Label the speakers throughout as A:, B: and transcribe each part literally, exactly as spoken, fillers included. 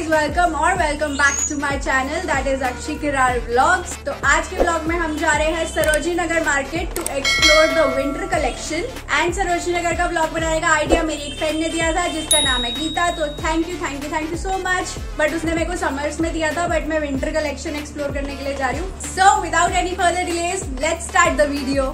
A: Guys, welcome और welcome back to my channel that is Akshi Kirar vlogs. तो आज के व्लॉग में हम जा रहे हैं Sarojini Nagar market to explore the winter collection. And Sarojini Nagar का व्लॉग बनाने का आइडिया मेरी एक फ्रेंड ने दिया था जिसका नाम है गीता। तो thank you thank you thank you so much. But उसने मेरे को समर्स में दिया था, बट मैं विंटर कलेक्शन एक्सप्लोर करने के लिए जा रही हूँ। So without any further delays let's start the video.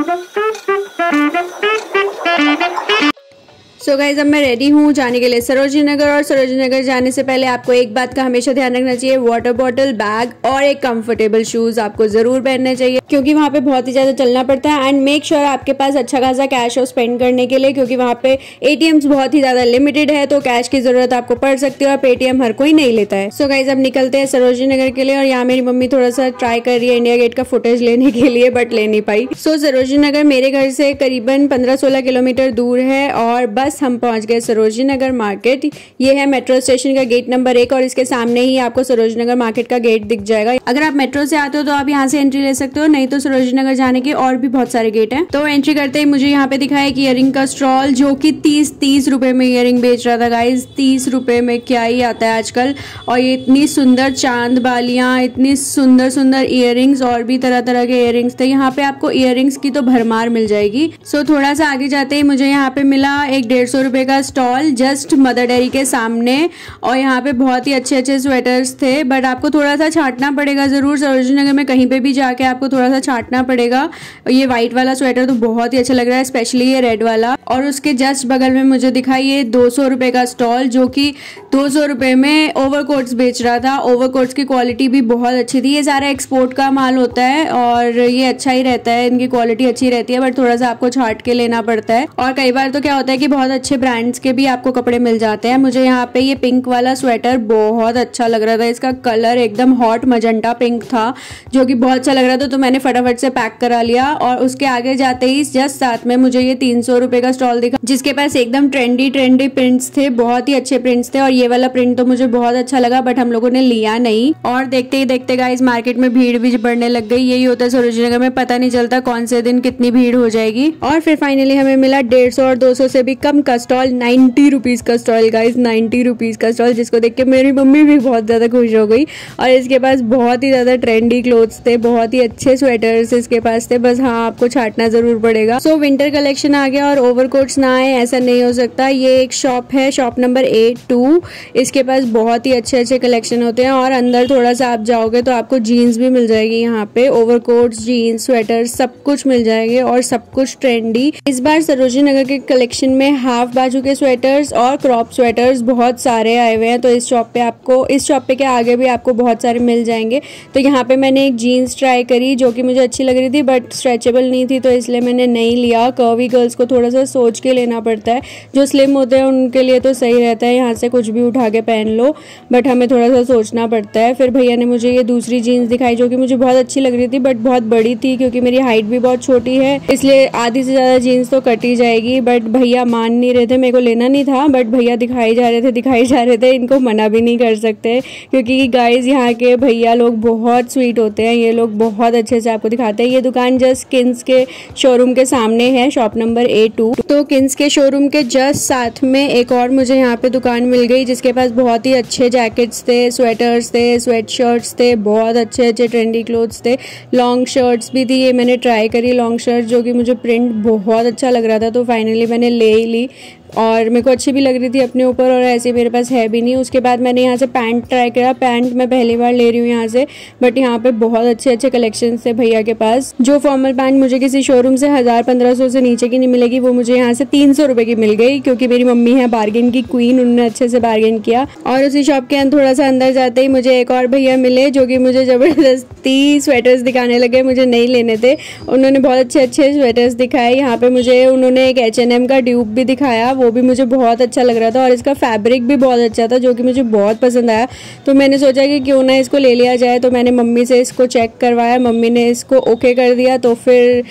A: So so guys, अब मैं रेडी हूँ जाने के लिए सरोजिनी नगर। और सरोजिनी नगर जाने से पहले आपको एक बात का हमेशा ध्यान रखना चाहिए, वाटर बॉटल, बैग और एक कंफर्टेबल शूज आपको जरूर पहनने चाहिए, क्योंकि वहाँ पे बहुत ही ज्यादा चलना पड़ता है। एंड मेक श्योर आपके पास अच्छा खासा कैश हो स्पेंड करने के लिए, क्योंकि वहाँ पे एटीएम्स बहुत ही ज्यादा लिमिटेड है, तो कैश की जरूरत आपको पड़ सकती है और पेटीएम हर कोई नहीं लेता है। सो so गाइज, अब निकलते हैं सरोजिनी नगर के लिए। और यहाँ मेरी मम्मी थोड़ा सा ट्राई कर रही है इंडिया गेट का फुटेज लेने के लिए, बट ले नहीं पाई। सो so, सरोजिनी नगर मेरे घर से करीबन पंद्रह सोलह किलोमीटर दूर है और बस हम पहुंच गए सरोजिनी नगर मार्केट। ये है मेट्रो स्टेशन का गेट नंबर एक और इसके सामने ही आपको सरोजिनी नगर मार्केट का गेट दिख जाएगा। अगर आप मेट्रो से आते हो तो आप यहाँ से एंट्री ले सकते हो, नहीं तो सरोजिनी नगर जाने के और भी बहुत सारे गेट हैं। तो एंट्री करते ही मुझे यहाँ पे दिखा है कि इयरिंग का स्टॉल, जो कि तीस तीस रुपए में इयरिंग बेच रहा था। गाइज, तीस रुपए में क्या ही आता है आजकल। और ये इतनी सुंदर चांद बालियां, इतनी सुंदर सुंदर इयरिंग्स और भी तरह तरह के इयरिंग्स थे। यहाँ पे आपको इयरिंग्स की तो भरमार मिल जाएगी। सो थोड़ा सा आगे जाते ही मुझे यहाँ पे मिला एक डेढ़ सौ रुपए का स्टॉल जस्ट मदर डेयरी के सामने। और यहाँ पे बहुत ही अच्छे अच्छे स्वेटर्स थे, बट आपको थोड़ा सा छांटना पड़ेगा जरूर। सरोजिनी नगर में कहीं पे भी जाके आपको थोड़ा सा छांटना पड़ेगा। ये व्हाइट वाला स्वेटर तो बहुत ही अच्छा लग रहा है, स्पेशली ये रेड वाला। और उसके जस्ट बगल में मुझे दिखा ये दो सौ रुपए का स्टॉल, जो कि दो सौ रुपए में ओवरकोट्स बेच रहा था। ओवरकोट्स की क्वालिटी भी बहुत अच्छी थी। ये सारा एक्सपोर्ट का माल होता है और ये अच्छा ही रहता है, इनकी क्वालिटी अच्छी रहती है, बट थोड़ा सा आपको छांट के लेना पड़ता है। और कई बार तो क्या होता है कि बहुत अच्छे ब्रांड्स के भी आपको कपड़े मिल जाते हैं। मुझे यहाँ पे ये पिंक वाला स्वेटर बहुत अच्छा लग रहा था। इसका कलर एकदम हॉट मजेंटा पिंक था, जो कि बहुत अच्छा लग रहा था, तो मैंने फटाफट से पैक करा लिया। और उसके आगे जाते ही जस्ट साथ में मुझे ये तीन सौ रुपए का स्टॉल दिखा, जिसके पास एकदम ट्रेंडी ट्रेंडी प्रिंट्स थे, बहुत ही अच्छे प्रिंट्स थे। और ये वाला प्रिंट तो मुझे बहुत अच्छा लगा, बट हम लोगों ने लिया नहीं। और देखते ही देखते गाइस, मार्केट में भीड़ भी बढ़ने लग गई। यही होता है सरोजिनी नगर में, पता नहीं चलता कौन से दिन कितनी भीड़ हो जाएगी। और फिर फाइनली हमें मिला डेढ़ सौ और दो सौ से भी कम का स्टॉल, नाइन्टी रुपीज का स्टॉल। गाइस, नाइन्टी रुपीज का स्टॉल, जिसको देख के मेरी मम्मी भी बहुत ज्यादा खुश हो गई। और इसके पास बहुत ही ज्यादा ट्रेंडी क्लोथ्स थे, बहुत ही अच्छे स्वेटर्स इसके पास थे। बस हाँ, आपको छांटना जरूर पड़ेगा। सो विंटर कलेक्शन आ गया और ओवरकोट्स ना आए ऐसा नहीं हो सकता। ये एक शॉप है, शॉप नंबर ए टू। इसके पास बहुत ही अच्छे अच्छे कलेक्शन होते हैं। और अंदर थोड़ा सा आप जाओगे तो आपको जीन्स भी मिल जाएगी। यहाँ पे ओवरकोट्स, जीन्स, स्वेटर सब कुछ मिल जाएंगे और सब कुछ ट्रेंडी। इस बार सरोजिनी नगर के कलेक्शन में हाफ बाजू के स्वेटर्स और क्रॉप स्वेटर्स बहुत सारे आए हुए हैं। तो इस शॉप पे आपको, इस शॉप पे के आगे भी आपको बहुत सारे मिल जाएंगे। तो यहाँ पे मैंने एक जीन्स ट्राई करी, जो कि मुझे अच्छी लग रही थी, बट स्ट्रेचेबल नहीं थी, तो इसलिए मैंने नहीं लिया। कर्वी गर्ल्स को थोड़ा सा सोच के लेना पड़ता है। जो स्लिम होते हैं उनके लिए तो सही रहता है, यहाँ से कुछ भी उठा के पहन लो, बट हमें थोड़ा सा सोचना पड़ता है। फिर भैया ने मुझे ये दूसरी जीन्स दिखाई, जो कि मुझे बहुत अच्छी लग रही थी, बट बहुत बड़ी थी, क्योंकि मेरी हाइट भी बहुत छोटी है, इसलिए आधी से ज्यादा जीन्स तो कटी जाएगी। बट भैया मान नहीं रहे थे, मेरे को लेना नहीं था, बट भैया दिखाई जा रहे थे दिखाई जा रहे थे इनको मना भी नहीं कर सकते, क्योंकि गाइस यहाँ के भैया लोग बहुत स्वीट होते हैं। ये लोग बहुत अच्छे से आपको दिखाते हैं। ये दुकान जस्ट किन्स के शोरूम के सामने है, शॉप नंबर ए टू। तो किन्स के शोरूम के जस्ट साथ में एक और मुझे यहाँ पे दुकान मिल गई, जिसके पास बहुत ही अच्छे जैकेट्स थे, स्वेटर्स थे, स्वेट शर्ट्स थे, बहुत अच्छे अच्छे ट्रेंडी क्लोथ्स थे। लॉन्ग शर्ट्स भी थी। ये मैंने ट्राई करी लॉन्ग शर्ट, जो कि मुझे प्रिंट बहुत अच्छा लग रहा था, तो फाइनली मैंने ले ही ली। और मेरे को अच्छी भी लग रही थी अपने ऊपर, और ऐसे मेरे पास है भी नहीं। उसके बाद मैंने यहाँ से पैंट ट्राई करा। पैंट मैं पहली बार ले रही हूँ यहाँ से, बट यहाँ पे बहुत अच्छे अच्छे कलेक्शन थे भैया के पास। जो फॉर्मल पैंट मुझे किसी शोरूम से हजार पंद्रह सौ से नीचे की नहीं मिलेगी, वो मुझे यहाँ से तीन सौ रुपए की मिल गई, क्योंकि मेरी मम्मी है बार्गेन की क्वीन, उन्होंने अच्छे से बार्गेन किया। और उसी शॉप के अंदर थोड़ा सा अंदर जाते ही मुझे एक और भैया मिले, जो कि मुझे जबरदस्ती स्वेटर्स दिखाने लगे, मुझे नहीं लेने थे। उन्होंने बहुत अच्छे अच्छे स्वेटर्स दिखाए। यहाँ पे मुझे उन्होंने एक एच एन एम का ड्यूब भी दिखाया, वो भी मुझे बहुत अच्छा लग रहा था। और इसका फैब्रिक भी बहुत अच्छा था, जो कि मुझे बहुत पसंद आया। तो मैंने सोचा कि क्यों ना इसको ले लिया जाए। तो मैंने मम्मी से इसको चेक करवाया, मम्मी ने इसको ओके कर दिया। तो फिर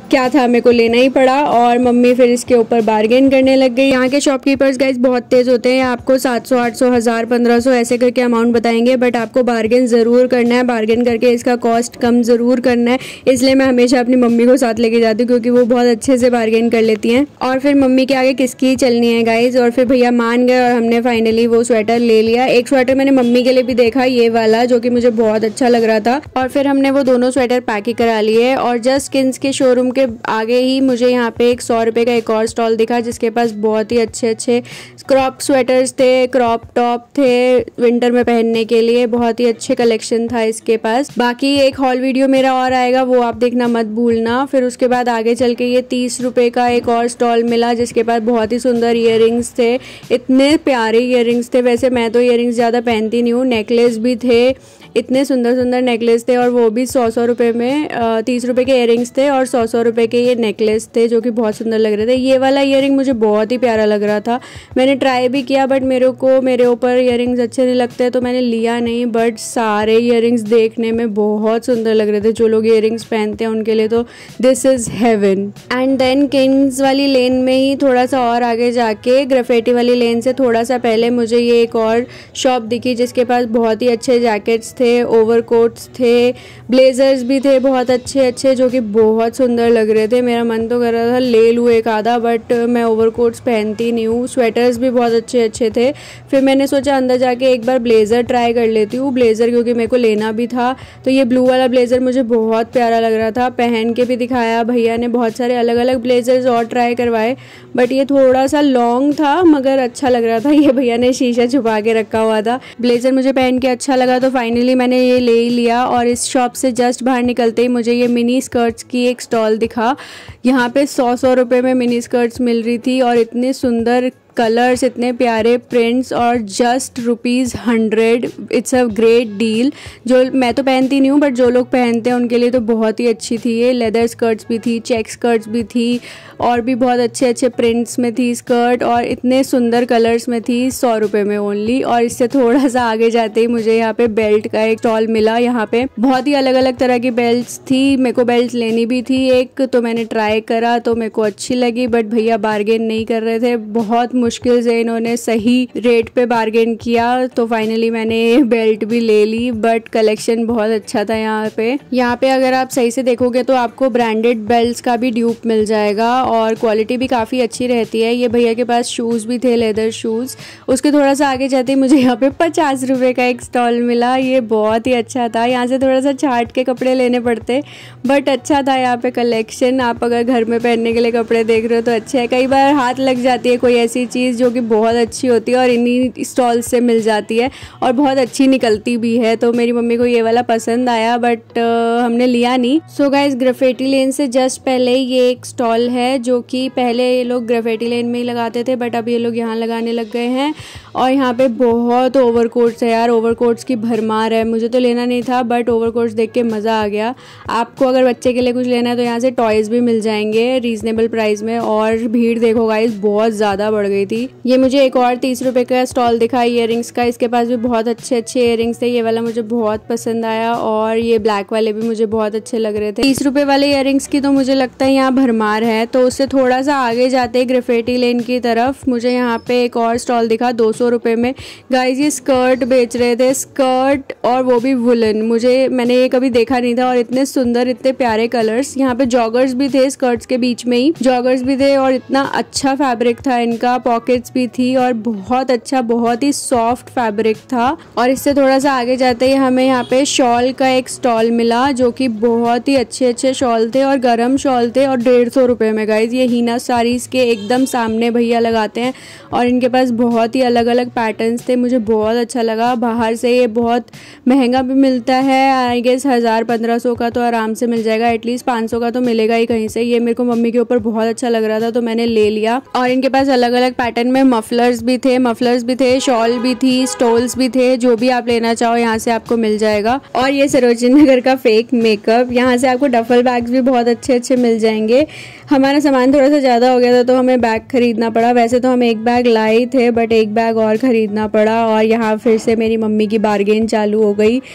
A: क्या था, मेरे को लेना ही पड़ा और मम्मी फिर इसके ऊपर बार्गेन करने लग गई। यहाँ के शॉपकीपर्स गाइस बहुत तेज होते हैं, आपको सात सौ आठ सौ हज़ार पंद्रह सौ ऐसे करके अमाउंट बताएंगे, बट आपको बार्गेन ज़रूर करना है, बार्गेन करके इसका कॉस्ट कम ज़रूर करना है। इसलिए मैं हमेशा अपनी मम्मी को साथ लेके जाती हूँ क्योंकि वो बहुत अच्छे से बार्गेन कर लेती हैं। और फिर मम्मी के आगे किसकी चलनी है गाइज, और फिर भैया मान गए और हमने फाइनली वो स्वेटर ले लिया। एक स्वेटर मैंने मम्मी के लिए भी देखा, ये वाला, जो कि मुझे बहुत अच्छा लग रहा था, और फिर हमने वो दोनों स्वेटर पैक करा लिए। और जस्ट स्किन्स के शोरूम के आगे ही मुझे यहाँ पे एक सौ रुपए का एक और स्टॉल दिखा जिसके पास बहुत ही अच्छे अच्छे क्रॉप स्वेटर्स थे, क्रॉप टॉप थे विंटर में पहनने के लिए, बहुत ही अच्छे कलेक्शन था इसके पास। बाकी एक हॉल वीडियो मेरा और आएगा, वो आप देखना मत भूलना। फिर उसके बाद आगे चल के ये तीस रुपए का एक और स्टॉल मिला जिसके पास बहुत ही सुंदर इयररिंग्स थे, इतने प्यारे इयररिंग्स थे। वैसे मैं तो इयररिंग्स ज़्यादा पहनती नहीं हूँ, नेकलेस भी थे, इतने सुंदर सुंदर नेकलेस थे, और वो भी सौ सौ रुपये में, तीस रुपये के इयररिंग्स थे और सौ सौ रुपये के ये नेकलेस थे जो कि बहुत सुंदर लग रहे थे। ये वाला इयररिंग मुझे बहुत ही प्यारा लग रहा था, मैंने ट्राई भी किया, बट मेरे को मेरे ऊपर इयररिंग्स अच्छे नहीं लगते तो मैंने लिया नहीं। बट सारे इयररिंग्स देखने में बहुत सुंदर लग रहे थे, जो लोग इयररिंग्स पहनते हैं उनके लिए तो this is heaven. And then Kings वाली लेन में ही थोड़ा सा और आगे जाके, ग्रेफिटी वाली लेन से थोड़ा सा पहले, मुझे ये एक और शॉप दिखी जिसके पास बहुत ही अच्छे जैकेट्स थे, ओवरकोट्स थे, ब्लेजर्स भी थे बहुत अच्छे अच्छे जो कि बहुत सुंदर लग रहे थे। मेरा मन तो कर रहा था ले लूँ एक आधा, बट मैं ओवरकोट्स पहनती नहीं हूँ। स्वेटर्स भी बहुत अच्छे अच्छे थे। फिर मैंने सोचा अंदर जाके एक बार ब्लेज़र ट्राई कर लेती हूँ, ब्लेज़र क्योंकि मेरे को लेना भी था। तो ये ब्लू वाला ब्लेज़र मुझे बहुत प्यारा लग रहा था, पहन के भी दिखाया भैया ने, बहुत सारे अलग अलग ब्लेजर्स और ट्राई करवाए, बट ये थोड़ा सा लॉन्ग था मगर अच्छा लग रहा था। ये भैया ने शीशा छुपा के रखा हुआ था। ब्लेज़र मुझे पहन के अच्छा लगा तो फाइनली मैंने ये ले ही लिया। और इस शॉप से जस्ट बाहर निकलते ही मुझे ये मिनी स्कर्ट्स की एक स्टॉल दिखा। यहाँ पे सौ सौ रुपये में मिनी स्कर्ट्स मिल रही थी और इतने सुंदर कलर्स, इतने प्यारे प्रिंट्स, और just rupees hundred. It's a great deal. जो मैं तो पहनती नहीं हूँ बट जो लोग पहनते हैं उनके लिए तो बहुत ही अच्छी थी। ये लेदर स्कर्ट्स भी थी, चेक स्कर्ट्स भी थी, और भी बहुत अच्छे अच्छे प्रिंट्स में थी स्कर्ट, और इतने सुंदर कलर्स में थी, सौ रुपये में ओनली। और इससे थोड़ा सा आगे जाते ही मुझे यहाँ पे बेल्ट का एक स्टॉल मिला। यहाँ पे बहुत ही अलग अलग तरह की बेल्ट्स थी, मेरे को बेल्ट लेनी भी थी एक, तो मैंने ट्राई करा तो मेरे को अच्छी लगी, बट भैया बार्गेन नहीं कर रहे थे, बहुत मुश्किल से इन्होंने सही रेट पे बार्गेन किया। तो फाइनली मैंने बेल्ट भी ले ली, बट कलेक्शन बहुत अच्छा था यहाँ पे। यहाँ पे अगर आप सही से देखोगे तो आपको ब्रांडेड बेल्ट्स का भी ड्यूप मिल जाएगा और क्वालिटी भी काफ़ी अच्छी रहती है। ये भैया के पास शूज़ भी थे, लेदर शूज़। उसके थोड़ा सा आगे जाते ही मुझे यहाँ पे पचास रुपये का एक स्टॉल मिला, ये बहुत ही अच्छा था। यहाँ से थोड़ा सा छाट के कपड़े लेने पड़ते, बट अच्छा था यहाँ पे कलेक्शन। आप अगर घर में पहनने के लिए कपड़े देख रहे हो तो अच्छे है। कई बार हाथ लग जाती है कोई ऐसी चीज़ जो कि बहुत अच्छी होती है और इन्हीं स्टॉल से मिल जाती है और बहुत अच्छी निकलती भी है। तो मेरी मम्मी को ये वाला पसंद आया, बट uh, हमने लिया नहीं। सो गाइस, ग्रेफिटी लेन से जस्ट पहले ये एक स्टॉल है जो कि पहले ये लोग ग्रेफिटी लेन में ही लगाते थे, बट अब ये लोग यहाँ लगाने लग गए हैं। और यहाँ पे बहुत ओवरकोट्स है यार, ओवरकोट्स की भरमार है। मुझे तो लेना नहीं था, बट ओवरकोट्स देख के मज़ा आ गया। आपको अगर बच्चे के लिए कुछ लेना है तो यहाँ से टॉयज़ भी मिल जाएंगे रीजनेबल प्राइस में। और भीड़ देखो गाइस, बहुत ज़्यादा बढ़ गई थी। ये मुझे एक और तीस रुपये का स्टॉल दिखा ईयरिंग्स का, इसके पास भी बहुत अच्छे अच्छे ईयरिंग्स थे। ये वाला मुझे बहुत पसंद आया और ये ब्लैक वाले भी मुझे बहुत अच्छे लग रहे थे। तीस रुपये वाले ईयरिंग्स की तो मुझे लगता है यहाँ भरमार है। तो उससे थोड़ा सा आगे जाते ग्रेफिटी लेन की तरफ मुझे यहाँ पे एक और स्टॉल दिखा दो सौ रुपये में। गाइस, ये स्कर्ट बेच रहे थे, स्कर्ट, और वो भी वुलन। मुझे मैंने ये कभी देखा नहीं था और इतने सुंदर, इतने प्यारे कलर्स। यहाँ पे जॉगर्स भी थे, स्कर्ट्स के बीच में ही जॉगर्स भी थे और इतना अच्छा फैब्रिक था इनका, पॉकेट्स भी थी और बहुत अच्छा, बहुत ही सॉफ्ट फैब्रिक था। और इससे थोड़ा सा आगे जाते ही हमें यहाँ पे शॉल का एक स्टॉल मिला जो कि बहुत ही अच्छे अच्छे शॉल थे और गर्म शॉल थे और डेढ़ सौ रुपये में। गाइज, ये हीना साड़ीज के एकदम सामने भैया लगाते हैं और इनके पास बहुत ही अलग अलग पैटर्न्स थे, मुझे बहुत अच्छा लगा। बाहर से ये बहुत महंगा भी मिलता है, आई गेस हज़ार पंद्रह सौ का तो आराम से मिल जाएगा, एटलीस्ट पाँच सौ का तो मिलेगा ही कहीं से। ये मेरे को मम्मी के ऊपर बहुत अच्छा लग रहा था तो मैंने ले लिया। और इनके पास अलग अलग पैटर्न में मफलर्स भी थे, मफलर्स भी थे, शॉल भी थी, स्टोल्स भी थे, जो भी आप लेना चाहो यहाँ से आपको मिल जाएगा। और ये सरोजिनी नगर का फेक मेकअप, यहाँ से आपको डफल बैग्स भी बहुत अच्छे अच्छे मिल जाएंगे। हमारा सामान थोड़ा सा ज़्यादा हो गया था तो हमें बैग खरीदना पड़ा। वैसे तो हम एक बैग लाए थे बट एक बैग और ख़रीदना पड़ा। और यहाँ फिर से मेरी मम्मी की बार्गेन चालू हो गई।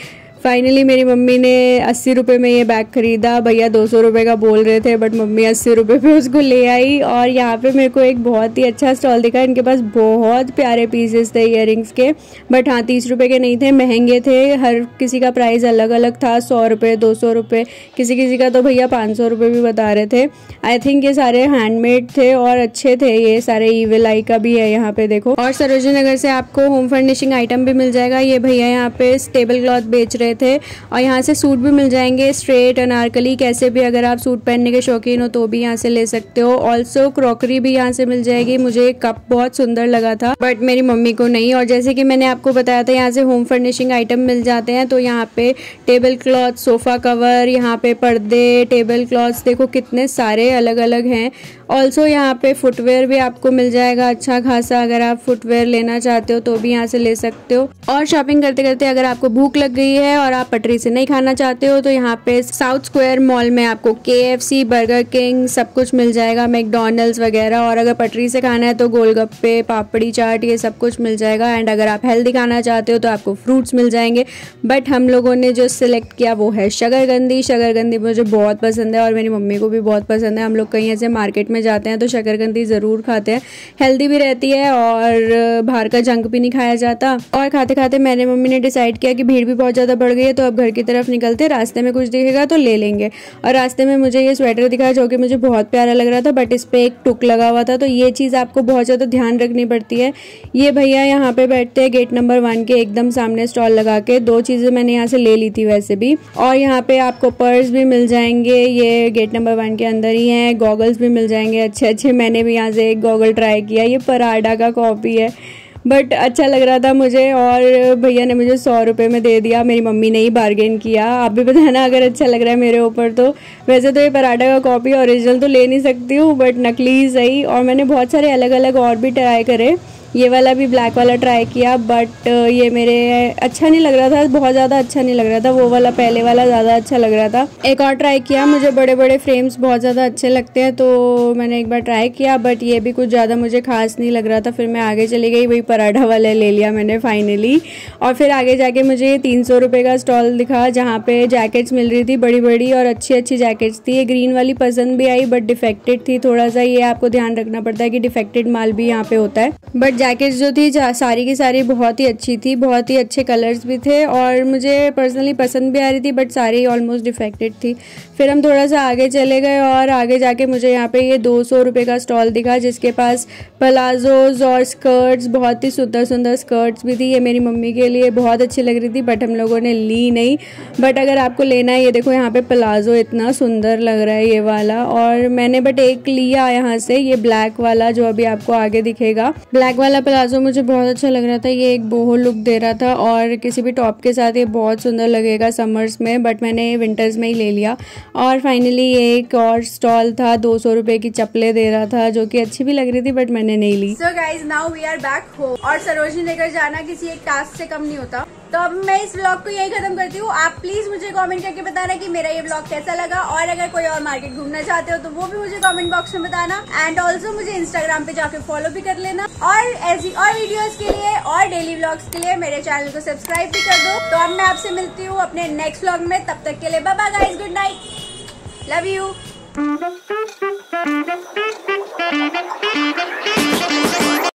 A: फाइनली मेरी मम्मी ने अस्सी रुपये में ये बैग खरीदा। भैया दो सौ रुपये का बोल रहे थे बट मम्मी अस्सी रुपये पे उसको ले आई। और यहाँ पे मेरे को एक बहुत ही अच्छा स्टॉल दिखा। इनके पास बहुत प्यारे पीसेस थे इयररिंग्स के, बट हाँ तीस रुपये के नहीं थे, महंगे थे। हर किसी का प्राइस अलग अलग था, सौ रुपये, दो सौ रुपये, किसी किसी का तो भैया पाँच सौ रुपये भी बता रहे थे। आई थिंक ये सारे हैंडमेड थे और अच्छे थे। ये सारे ईविल आई का भी है यहाँ पे देखो। और सरोजिनी नगर से आपको होम फर्निशिंग आइटम भी मिल जाएगा। ये भैया यहाँ पे टेबल क्लॉथ बेच रहे थे और यहाँ से सूट भी मिल जाएंगे, स्ट्रेट, अनारकली, कैसे भी। अगर आप सूट पहनने के शौकीन हो तो भी यहाँ से ले सकते हो। ऑल्सो क्रॉकरी भी यहाँ से मिल जाएगी। मुझे कप बहुत सुंदर लगा था बट मेरी मम्मी को नहीं। और जैसे कि मैंने आपको बताया था यहाँ से होम फर्निशिंग आइटम मिल जाते हैं। तो यहाँ पे टेबल क्लॉथ, सोफा कवर, यहाँ पे पर्दे, टेबल क्लॉथ्स देखो कितने सारे अलग अलग हैं। ऑल्सो यहाँ पे फुटवेयर भी आपको मिल जाएगा अच्छा खासा। अगर आप फुटवेयर लेना चाहते हो तो भी यहाँ से ले सकते हो। और शॉपिंग करते करते अगर आपको भूख लग गई है और आप पटरी से नहीं खाना चाहते हो तो यहाँ पे साउथ स्क्वायर मॉल में आपको के एफ सी, बर्गर किंग सब कुछ मिल जाएगा, मैकडॉनल्ड्स वगैरह। और अगर पटरी से खाना है तो गोलगप्पे, पापड़ी चाट, ये सब कुछ मिल जाएगा। एंड अगर आप हेल्दी खाना चाहते हो तो आपको फ्रूट्स मिल जाएंगे। बट हम लोगों ने जो सिलेक्ट किया वो है शकरकंदी। शकरकंदी मुझे बहुत पसंद है और मेरी मम्मी को भी बहुत पसंद है। हम लोग कहीं ऐसे मार्केट में जाते हैं तो शकरकंदी ज़रूर खाते हैं, हेल्दी भी रहती है और बाहर का जंक भी नहीं खाया जाता। और खाते खाते मैंने मम्मी ने डिसाइड किया कि भीड़ भी बहुत ज़्यादा बढ़ गई है तो अब घर की तरफ निकलते, रास्ते में कुछ दिखेगा तो ले लेंगे। और रास्ते में मुझे ये स्वेटर दिखा जो कि मुझे बहुत प्यारा लग रहा था बट इस पर एक टुक लगा हुआ था। तो ये चीज़ आपको बहुत ज़्यादा ध्यान रखनी पड़ती है। ये भैया यहाँ पे बैठते हैं गेट नंबर वन के एकदम सामने स्टॉल लगा के। दो चीज़ें मैंने यहाँ से ले ली थी वैसे भी। और यहाँ पे आपको पर्स भी मिल जाएंगे, ये गेट नंबर वन के अंदर ही हैं। गॉगल्स भी मिल जाएंगे अच्छे अच्छे। मैंने भी यहाँ से एक गॉगल ट्राई किया, ये पराडा का कॉपी है बट अच्छा लग रहा था मुझे। और भैया ने मुझे सौ रुपये में दे दिया। मेरी मम्मी ने ही बार्गेन किया। आप भी बताना अगर अच्छा लग रहा है मेरे ऊपर तो। वैसे तो ये पराठा का कॉपी ओरिजिनल तो ले नहीं सकती हूँ बट नकली सही। और मैंने बहुत सारे अलग अलग और भी ट्राई करे। ये वाला भी ब्लैक वाला ट्राई किया बट ये मेरे अच्छा नहीं लग रहा था, बहुत ज़्यादा अच्छा नहीं लग रहा था। वो वाला पहले वाला ज़्यादा अच्छा लग रहा था। एक और ट्राई किया, मुझे बड़े बड़े फ्रेम्स बहुत ज़्यादा अच्छे लगते हैं तो मैंने एक बार ट्राई किया बट ये भी कुछ ज़्यादा मुझे खास नहीं लग रहा था। फिर मैं आगे चली गई, वही पराठा वाला ले लिया मैंने फाइनली। और फिर आगे जाके मुझे ये तीन सौ रुपये का स्टॉल दिखा जहाँ पे जैकेट्स मिल रही थी बड़ी बड़ी और अच्छी अच्छी जैकेट्स थी। ये ग्रीन वाली पसंद भी आई बट डिफेक्टेड थी थोड़ा सा। ये आपको ध्यान रखना पड़ता है कि डिफेक्टेड माल भी यहाँ पे होता है। बट जैकेट्स जो थी सारी की सारी बहुत ही अच्छी थी, बहुत ही अच्छे कलर्स भी थे और मुझे पर्सनली पसंद भी आ रही थी बट सारी ऑलमोस्ट डिफेक्टेड थी। फिर हम थोड़ा सा आगे चले गए और आगे जाके मुझे यहाँ पे ये दो सौ रुपये का स्टॉल दिखा जिसके पास प्लाजोज और स्कर्ट्स, बहुत ही सुंदर सुंदर स्कर्ट्स भी थी। ये मेरी मम्मी के लिए बहुत अच्छी लग रही थी बट हम लोगों ने ली नहीं। बट अगर आपको लेना है, ये देखो यहाँ पे प्लाजो इतना सुंदर लग रहा है ये वाला। और मैंने बट एक लिया यहाँ से, ये ब्लैक वाला जो अभी आपको आगे दिखेगा। ब्लैक वाला प्लाजो मुझे बहुत अच्छा लग रहा था। ये एक बोहो लुक दे रहा था और किसी भी टॉप के साथ ये बहुत सुंदर लगेगा समर्स में, बट मैंने विंटर्स में ही ले लिया। और फाइनली एक और स्टॉल था, दो सौ रुपए की चप्पलें दे रहा था जो कि अच्छी भी लग रही थी बट मैंने नहीं ली।
B: So guys now we are back home और सरोजिनी नगर जाना किसी एक टास्क से कम नहीं होता। तो अब मैं इस व्लॉग को यही खत्म करती हूँ। आप प्लीज मुझे कमेंट करके बताना कि मेरा ये व्लॉग कैसा लगा और अगर कोई और मार्केट घूमना चाहते हो तो वो भी मुझे कमेंट बॉक्स में बताना। एंड ऑल्सो मुझे इंस्टाग्राम पे जाके फॉलो भी कर लेना और ऐसी और वीडियोस के लिए और डेली व्लॉग्स के लिए मेरे चैनल को सब्सक्राइब भी कर दो। तो अब मैं आपसे मिलती हूँ अपने नेक्स्ट व्लॉग में। तब तक के लिए bye bye guys, good night, love you.